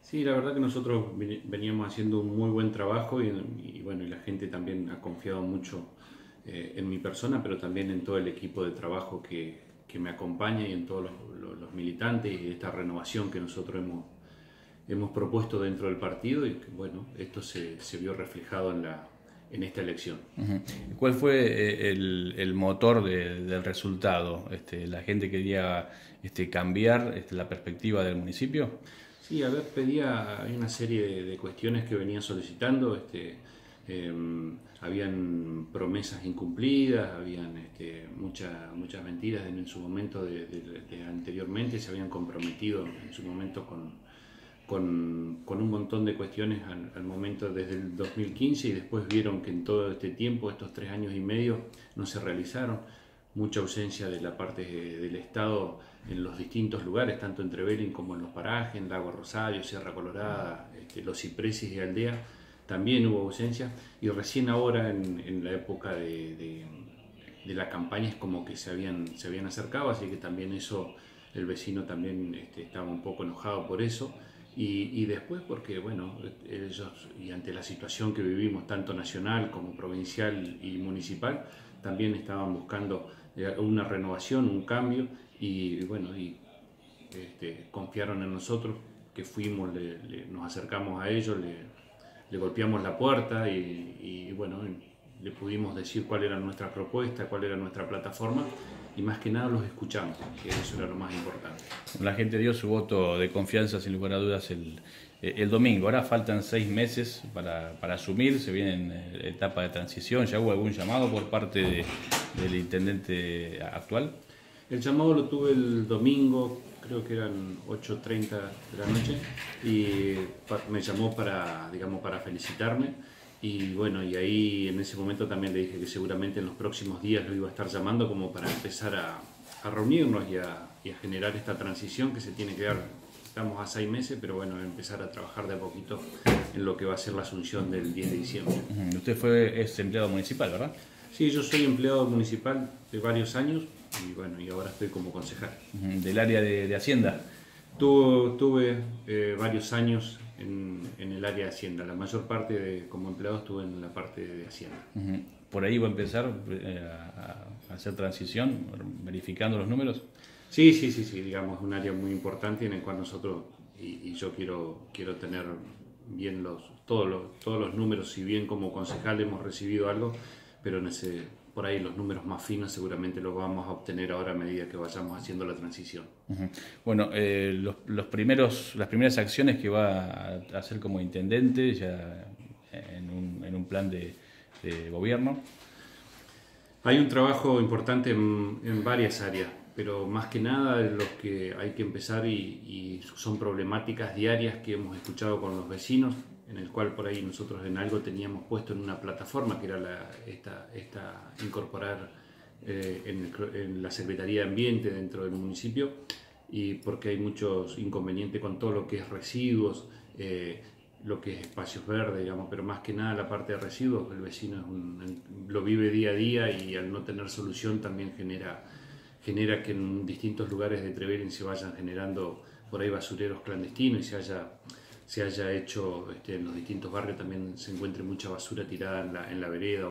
Sí, la verdad que nosotros veníamos haciendo un muy buen trabajo y bueno, y la gente también ha confiado mucho en mi persona, pero también en todo el equipo de trabajo que me acompaña y en todos los militantes y esta renovación que nosotros hemos propuesto dentro del partido y que, bueno, esto se vio reflejado en esta elección. Ujú. ¿Cuál fue el motor del resultado? ¿La gente quería cambiar la perspectiva del municipio? Sí, a ver, hay una serie de cuestiones que venía solicitando, habían promesas incumplidas, habían muchas mentiras en su momento anteriormente, se habían comprometido en su momento con un montón de cuestiones al momento desde el 2015 y después vieron que en todo este tiempo, estos 3 años y medio, no se realizaron. Mucha ausencia de la parte del Estado en los distintos lugares, tanto en Trevelin como en los parajes, en Lago Rosario, Sierra Colorada, Los Cipreses y Aldea, también hubo ausencia. Y recién ahora, en la época de la campaña, es como que se habían acercado, así que también eso, el vecino también estaba un poco enojado por eso. Y después porque, bueno, ellos, y ante la situación que vivimos, tanto nacional como provincial y municipal, también estaban buscando una renovación, un cambio, y bueno, confiaron en nosotros, que fuimos, nos acercamos a ellos, le golpeamos la puerta y bueno, le pudimos decir cuál era nuestra propuesta, cuál era nuestra plataforma, y más que nada los escuchamos, que eso era lo más importante. La gente dio su voto de confianza, sin lugar a dudas, el domingo. Ahora faltan 6 meses para asumir, se viene en etapa de transición. ¿Ya hubo algún llamado por parte del intendente actual? El llamado lo tuve el domingo, creo que eran 8:30 de la noche, y me llamó para, digamos, para felicitarme. Y bueno, y ahí en ese momento también le dije que seguramente en los próximos días lo iba a estar llamando como para empezar a reunirnos y a generar esta transición que se tiene que dar. Estamos a 6 meses, pero bueno, empezar a trabajar de a poquito en lo que va a ser la asunción del 10 de diciembre. Usted es empleado municipal, ¿verdad? Sí, yo soy empleado municipal de varios años y bueno, y ahora estoy como concejal. Del área de Hacienda. Tuve varios años en el área de Hacienda. La mayor parte como empleado estuve en la parte de Hacienda. Por ahí va a empezar a hacer transición, verificando los números. Sí, sí, sí, sí, digamos, es un área muy importante en el cual nosotros, y yo quiero tener bien todos los números, si bien como concejal hemos recibido algo, pero por ahí los números más finos seguramente los vamos a obtener ahora a medida que vayamos haciendo la transición. Bueno, las primeras acciones que va a hacer como intendente ya en un plan de gobierno. Hay un trabajo importante en varias áreas, pero más que nada los que hay que empezar y son problemáticas diarias que hemos escuchado con los vecinos, en el cual por ahí nosotros en algo teníamos puesto en una plataforma que era incorporar en la Secretaría de Ambiente dentro del municipio, y porque hay muchos inconvenientes con todo lo que es residuos, lo que es espacios verdes, digamos, pero más que nada la parte de residuos, el vecino lo vive día a día y al no tener solución también genera que en distintos lugares de Trevelin se vayan generando por ahí basureros clandestinos y se haya hecho en los distintos barrios también se encuentre mucha basura tirada en la vereda